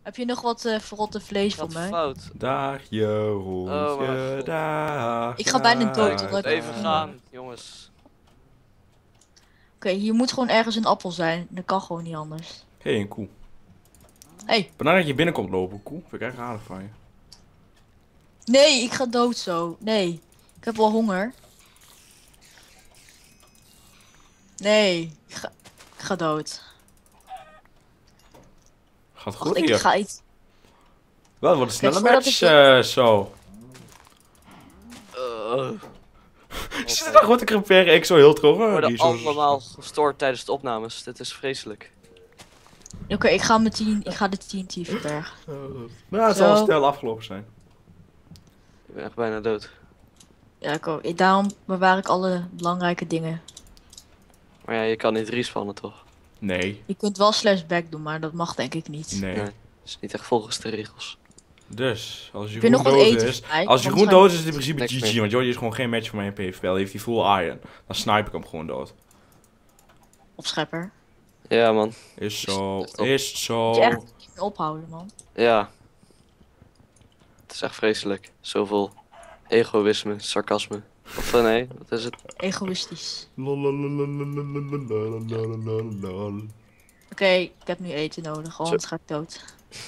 Heb je nog wat verrotte vlees voor Wat mij? fout. Dag Jeroentje, mijn god. dag. Ik ga bijna dood, dag, omdat ik- Even gaan, jongens. Oké, hier moet gewoon ergens een appel zijn. Dat kan gewoon niet anders. Hé, een koe. Hey. Bedankt dat je binnenkomt lopen, koe. Vind ik echt aardig van je. Nee, ik ga dood zo. Nee. Ik heb wel honger. Nee. Ik ga dood. Gaat goed Wacht, ik hier. ga iets... Wel, wat een snelle voordat match ik- zo. We Ik zit nog wat te creperen, ik zo heel droog. worden allemaal gestoord tijdens de opnames. Dit is vreselijk. Oké, ik ga de TNT verbergen. Nou, het zal Zo. snel afgelopen zijn. Ik ben echt bijna dood. Ja, ik ook. Daarom bewaar ik alle belangrijke dingen. Maar ja, je kan niet respawnen toch? Nee, Je kunt wel /back doen, maar dat mag denk ik niet. nee. Nee. Dat is niet echt volgens de regels. Dus, als Heb je Jeroen nog wat dood eten is... voor mij? Als Want Jeroen ga- dood is, is het in principe Niks GG. meer. Want Jordi is gewoon geen match voor mij in PvP. Heeft hij full iron. Dan snipe ik hem gewoon dood. Op schepper. Ja, man. Is zo, Stop. is zo. Moet je echt niet meer ophouden, man. Ja. Het is echt vreselijk. Zoveel egoïsme, sarcasme. Of nee, wat is het? Egoïstisch. Lololololololololololol. Oké, ik heb nu eten nodig, anders ga ik dood.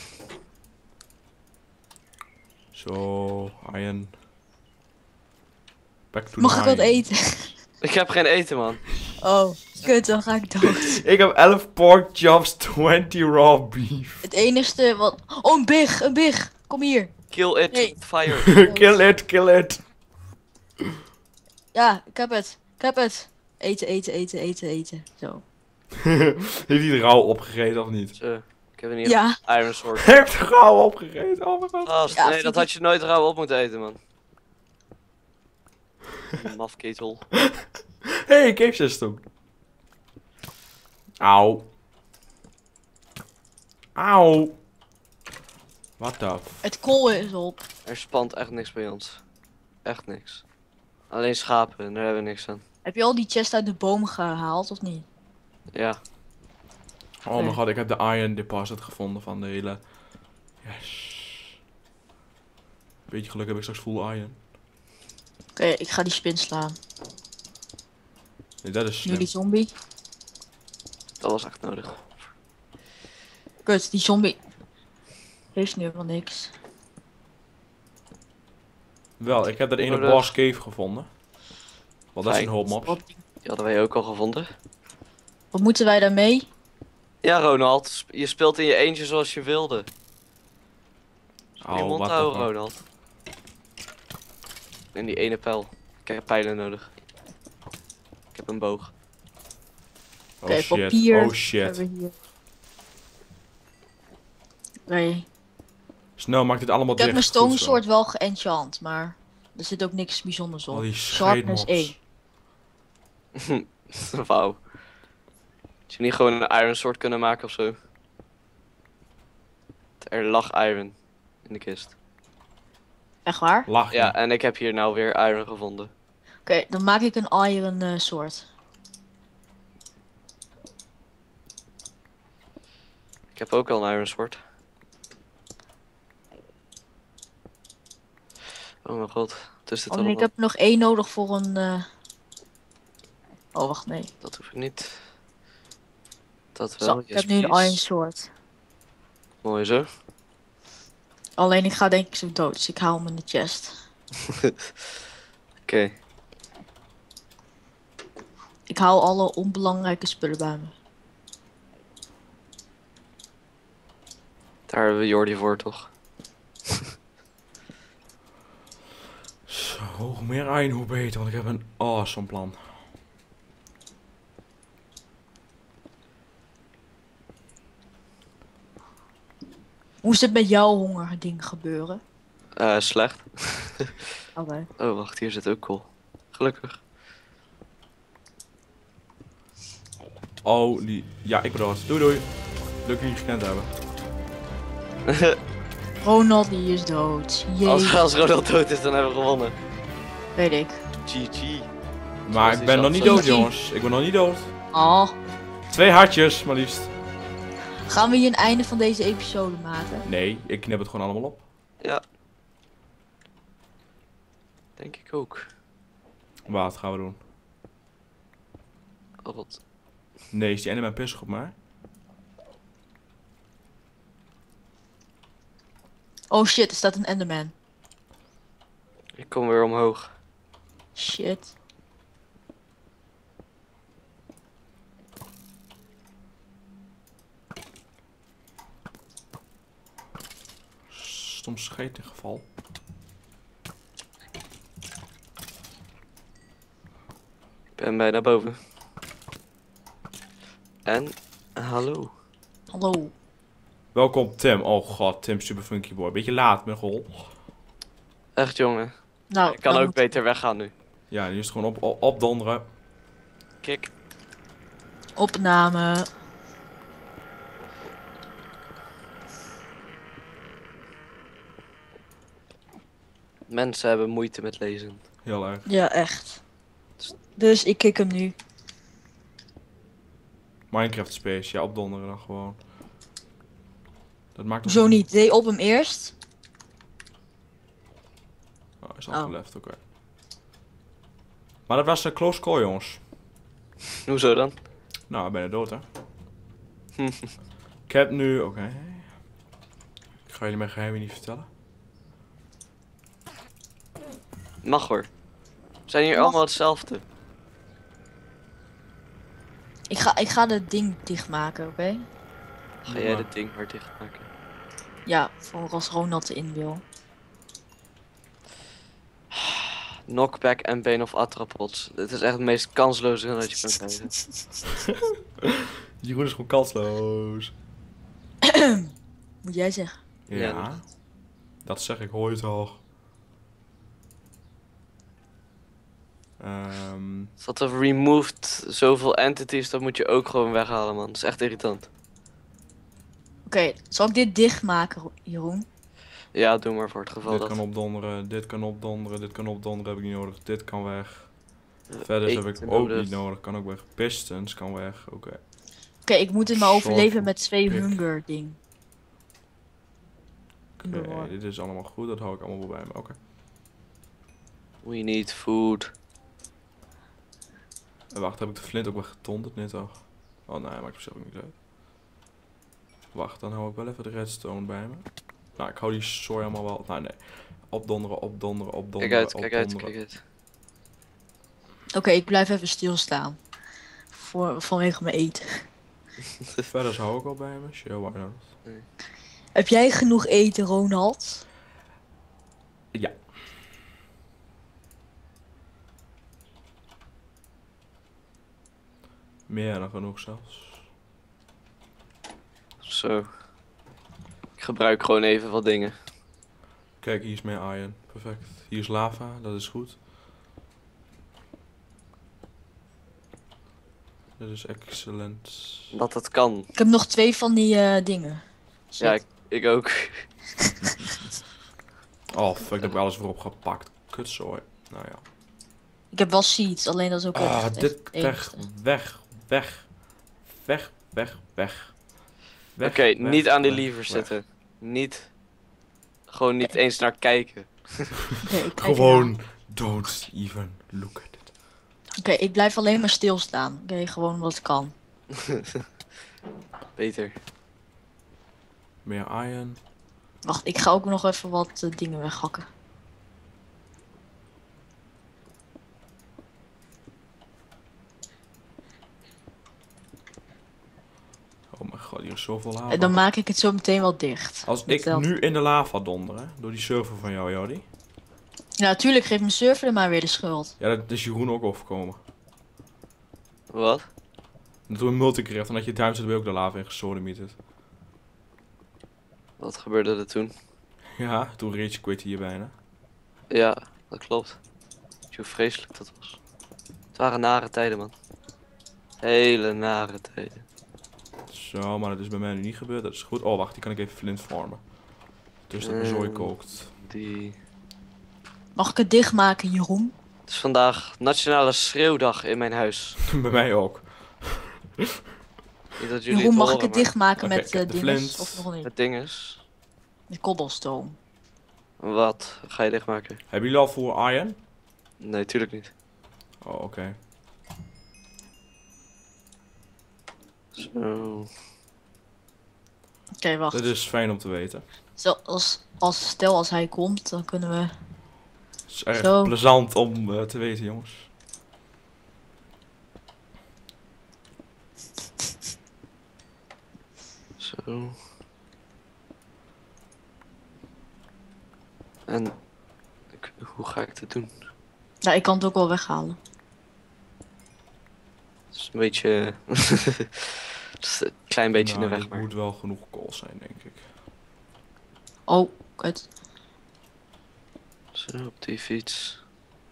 Zo, iron. Back to Mag ik wat nine. eten? Ik heb geen eten, man. Oh, kut, dan ga ik dood. Ik heb 11 pork chops, 20 raw beef. Het enigste wat... Oh, een big, kom hier. Kill it, Nee. fire. Kill it, kill it. Ja, ik heb het. Eten. Zo. Heeft hij de rauw opgegeten of niet? Zo, ik heb in ieder Ja, geval Iron Sword. Hij heeft de rauw opgegeten, oh mijn god. Gast, Ja, nee, vind dat ik- had je nooit rauw op moeten eten, man. Mafketel. Hey, cave system. Auw. Auw. What the f... het kool is op. Er spant echt niks bij ons. Echt niks. Alleen schapen, en daar hebben we niks aan. Heb je al die chest uit de boom gehaald, of niet? Ja. Oh mijn god, ik heb de iron deposit gevonden van de hele... Yes. Beetje geluk heb ik straks full iron. Oké, ik ga die spin slaan. Nee, dat is Nu slim. die zombie. Dat was echt nodig. Kut, die zombie. Heeft nu helemaal niks. Wel, ik heb dat ene Nodig. boss cave gevonden. Want dat is een Fijn. hoop mobs. Wat, Die hadden wij ook al gevonden. wat moeten wij daarmee? Ja, Ronald. Je speelt in je eentje zoals je wilde. Je Oh, mond wat houden, Ronald. En die ene pijl. Ik heb pijlen nodig. Ik heb een boog. Oh Oké, shit, papier. oh shit. Hebben we hier. Oké. Snel, maak dit allemaal Ik heb dicht. mijn stone Goed zo. sword wel geënchant, maar er zit ook niks bijzonders op. Al die Sharpness scheidmobs. 1. Wauw. Had je niet gewoon een iron sword kunnen maken of zo? Er lag iron in de kist. Echt waar? Lach Ja, je. en ik heb hier nou weer iron gevonden. Oké, dan maak ik een iron sword. Ik heb ook al een iron sword. Oh mijn god, wat is dit Oh, nee, ik allemaal? heb nog 1 nodig voor een... Oh, wacht, nee. Dat hoef ik niet. Dat Zo, wel, ik yes heb nu een please. iron sword. Mooi zo. Alleen ik ga denk ik zo dood, dus ik haal hem in de chest. Oké. Ik haal alle onbelangrijke spullen bij me. Daar hebben we Jordi voor, toch? Zo, hoe meer iron, hoe beter. Want ik heb een awesome plan. Hoe is het met jouw hongerding gebeuren? Slecht. Oké. Oh, wacht, hier zit ook kool. Gelukkig. Oh, die... Ja, ik bedoel het. Doei doei. Leuk jullie gekend te hebben. Ronald die is dood. Jee, Als Ronald dood is, dan hebben we gewonnen. weet ik. GG. Maar ik ben nog niet dood, jongens. Ik ben nog niet dood. Oh, 2 hartjes, maar liefst. Gaan we hier een einde van deze episode maken? Nee, ik knip het gewoon allemaal op. Ja. Denk ik ook. Wat gaan we doen? Oh, wat. Nee, is die Enderman pissig op mij? Oh shit, er staat een Enderman. Ik kom weer omhoog. Shit. Stom scheet in geval. Ik ben bijna boven. En, hallo. Hallo. Welkom Tim. Oh god, Tim Super Funky Boy. Beetje laat, mijn gol. Echt jongen. Nou, Ik kan dan ook moet- beter weggaan nu. Ja, nu is het gewoon opdonderen. Kik. Opname. Mensen hebben moeite met lezen. Heel erg. Ja, echt. Dus ik kick hem nu. Minecraft Space, ja, opdonderen dan gewoon. Dat maakt toch Zo niet. Deed op hem eerst. Oh, hij is Oh. afgeleft, oké. Maar dat was een close call, jongens. Hoezo dan? Nou, ik ben er dood, hè. Ik heb nu... Oké. Ik ga jullie mijn geheimen niet vertellen. Mag hoor. We zijn hier Mag. allemaal hetzelfde. Ik ga het ding dichtmaken, oké? Ga Doe jij maar. dit ding maar dichtmaken? Ja, voor als Ronald erin wil. Knockback en Bane of Attrapods. Dit is echt het meest kansloze dat je kan krijgen. Jeroen is gewoon kansloos. Moet jij zeggen. Ja, Ja, dat zeg ik, hoor je toch. Dat er removed zoveel entities, dat moet je ook gewoon weghalen man. Dat is echt irritant. Oké, zal ik dit dichtmaken, Jeroen? Ja, doe maar voor het geval Dit dat... kan opdonderen, dit kan opdonderen, dit kan opdonderen, heb ik niet nodig. Dit kan weg. Verder heb ik eten ook nodig. niet nodig, kan ook weg. Pistons kan weg, oké. Oké, ik moet het maar Soort overleven van met 2 pik. hunger ding. Oké, dit is allemaal goed, dat hou ik allemaal wel bij me, oké. We need food. En wacht, heb ik de flint ook weggetonderd net toch? Oh nee, maakt op zich ook niet uit. Wacht, dan hou ik wel even de redstone bij me. Nou, ik hou die soja allemaal wel... Nou nee. Opdonderen, opdonderen, opdonderen, Kijk uit, kijk uit, opdonderen. kijk uit. Oké, ik blijf even stilstaan. Vanwege mijn eten. Verder hou ik al bij me. Sure, why not? Heb jij genoeg eten, Ronald? Ja. Meer dan genoeg zelfs. Zo. Ik gebruik gewoon even wat dingen. Kijk, hier is meer iron. Perfect. Hier is lava, dat is goed. Dat is excellent. Dat het kan. Ik heb nog 2 van die dingen. Shit. Ja, ik ook. Oh, fuck, ik heb alles voorop gepakt. Kutzooi. Nou ja. Ik heb wel seeds, alleen dat is ook Ah, echt dit het weg, enigste. weg, weg. Weg, weg, weg. Weg, Oké, weg, niet aan die weg, levers weg. zitten. Niet. Gewoon niet eens naar kijken. Oké, ik kijk Gewoon, don't even look at it. ernaar. Oké, ik blijf alleen maar stilstaan. Oké, gewoon wat kan. Beter. Meer iron. Wacht, ik ga ook nog even wat dingen weghakken. Oh mijn god, hier is zoveel lava. En dan maak ik het zo meteen wel dicht. Als Met ik dat. nu in de lava donder, hè, door die server van jou, Jordi. Ja, natuurlijk geeft mijn server er maar weer de schuld. Ja, dat is Jeroen ook overkomen. Wat? En toen een multicraft, en dat je duim zit, ben je ook de lava in gesodemieterd. Wat gebeurde er toen? Ja, toen rage quit hier bijna. Ja, dat klopt. Weet je hoe vreselijk dat was? Het waren nare tijden, man. Hele nare tijden. Zo, maar dat is bij mij nu niet gebeurd, dat is goed. Oh, wacht, die kan ik even flint vormen. Dus dat mijn zooi kookt. Die... Mag ik het dichtmaken, Jeroen? Het is vandaag Nationale Schreeuwdag in mijn huis. Bij mij ook. Niet dat jullie Jeroen, mag ik horen, het dichtmaken Oké, met ik heb de dinges? flint. Of nog niet? Het ding is... Met cobblestone. Wat ga je dichtmaken? Hebben jullie al voor iron? Nee, tuurlijk niet. Oh, oké. Zo. Oké, wacht. Dit is fijn om te weten. Stel als hij komt, dan kunnen we... Het is erg Zo. plezant om te weten, jongens. Zo. En... hoe ga ik dit doen? Nou, ik kan het ook wel weghalen. Het is een beetje... het is een klein beetje in de weg, dit maar... moet wel genoeg kool zijn, denk ik. Oh, kut. Zo, op die fiets.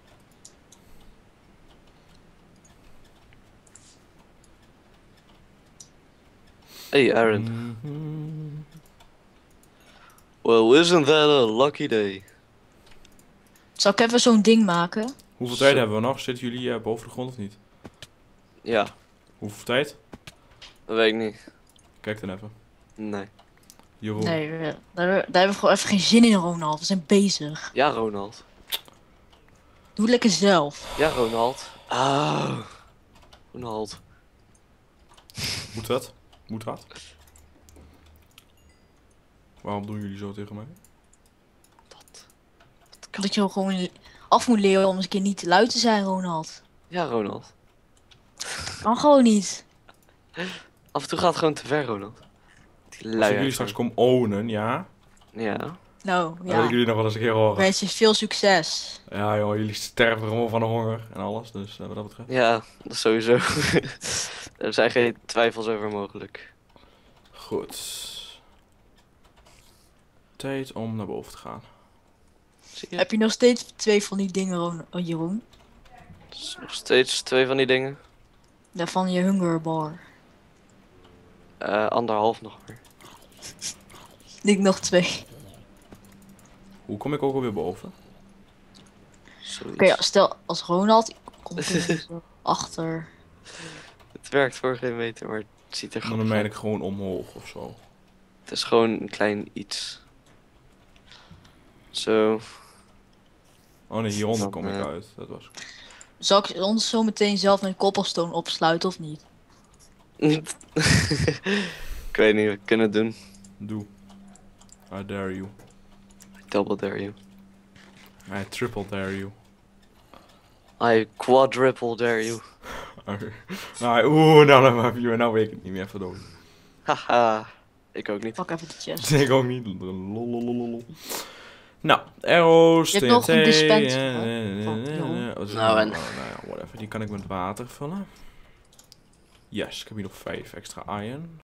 Hey Aaron. Mhm. Well, isn't that a lucky day? Zal ik even zo'n ding maken? Hoeveel Zo. tijd hebben we nog? Zitten jullie boven de grond of niet? Ja, Hoeveel tijd? dat weet ik niet. Kijk dan even. Nee. Jeroen. Nee, daar hebben we gewoon even geen zin in, Ronald. We zijn bezig. Ja, Ronald. Doe het lekker zelf. Ja, Ronald. Ah. Ronald. Moet dat? Moet dat? Waarom doen jullie zo tegen mij? Dat je gewoon af moet leren om eens een keer niet te luid te zijn, Ronald. Ja, Ronald. Kan gewoon niet. Af en toe gaat het gewoon te ver, Ronald. Die Als ik luiheid jullie straks van- kom ownen, ja? Ja. Nou, Dan wil ik ja. jullie nog wel eens een keer Ik horen. wens je veel succes. Ja joh, jullie sterven gewoon van de honger en alles, dus wat dat betreft. Ja, dat is sowieso. Er zijn geen twijfels over mogelijk. Goed. Tijd om naar boven te gaan. Zie je? Heb je nog steeds 2 van die dingen, Jeroen? Dat is nog steeds 2 van die dingen. Ja, van je hunger bar. 1,5 nog maar. Ik nog 2. Hoe kom ik ook alweer boven? Zoiets. Oké, ja, stel als Ronald komt er zo achter. Het werkt voor geen meter, maar het ziet er Dan gewoon meen uit. ik gewoon omhoog of zo. Het is gewoon een klein iets. Zo. Oh nee, hieronder Dan, kom ik uit. Dat was. Zal ik ons zo meteen zelf met cobblestone opsluiten of niet? Ik weet niet, we kunnen het doen. Doe. I dare you. Double dare you. I triple dare you. I quadruple dare you. Oké. Nou weet ik het niet meer verdorie. Haha. Ik ook niet. Pak even de chest. Ik ook niet. Lolololol. Nou, arrows, Je hebt nog een TNT, dispenser, eh, hè, van Jeroen. wat is het Nou, en- nou ja, whatever. Die kan ik met water vullen. Yes, ik heb hier nog 5 extra iron.